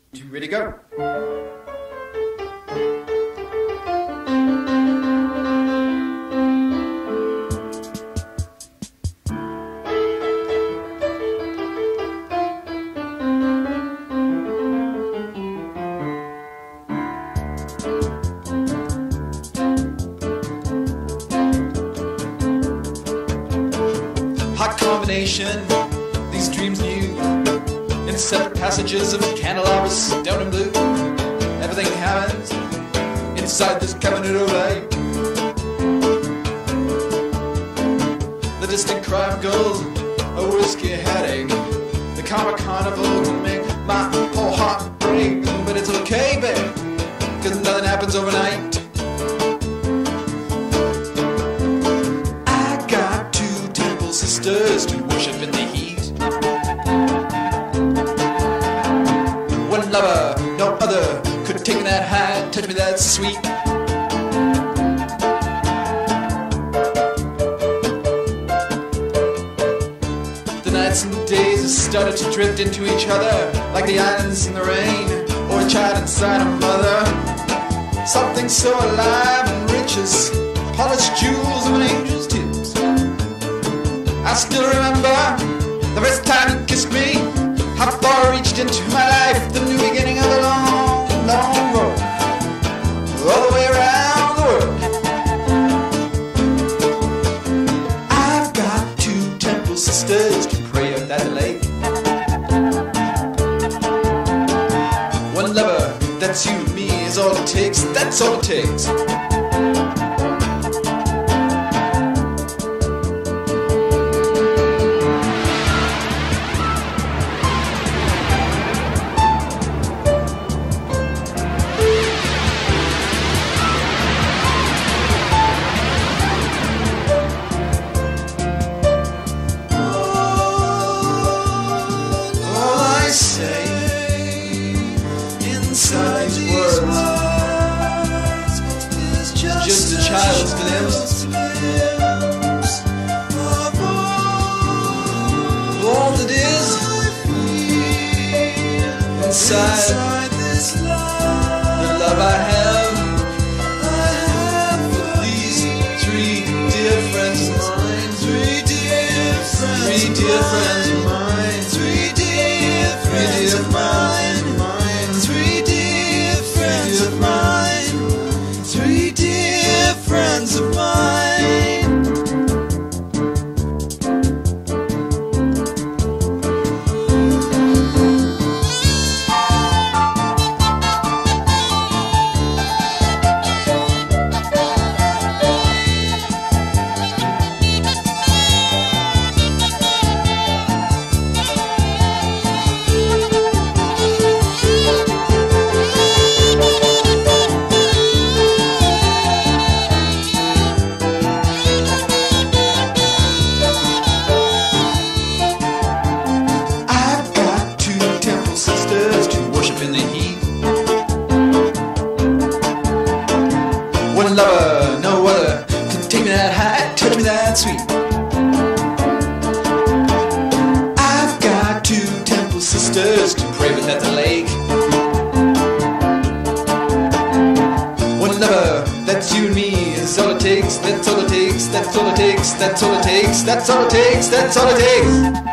2, ready, go. Hot combination, these dreams new, in separate passages of candelabras, stone and blue. Everything happens inside this cabinet of light. The distant cry of gold, a whiskey headache. The karma carnival can make my whole heart break. But it's okay, babe, cause nothing happens overnight. Sisters to worship in the heat. One lover, no other, could take me that high, touch me that sweet. The nights and days have started to drift into each other, like the islands in the rain, or a child inside a mother. Something so alive and rich as polished jewels of an angel's tears. I still remember the first time you kissed me, how far it reached into my life, the new beginning of a long, long road, all the way around the world. I've got 2 temple sisters to pray at that lake. One lover, that's you and me, is all it takes, that's all it takes. Inside these words is just a child's glimpse of all that is inside this love. The love I have for these 3 dear friends of mine. 3 dear friends of mine. 3 dear friends of mine. 3 dear friends of mine. 3 dear friends of mine. In the heat. One lover, no other, can take me that high, touch me that sweet. I've got 2 temple sisters to pray with at the lake. One lover, that's you and me, is all it takes, that's all it takes, that's all it takes, that's all it takes, that's all it takes, that's all it takes.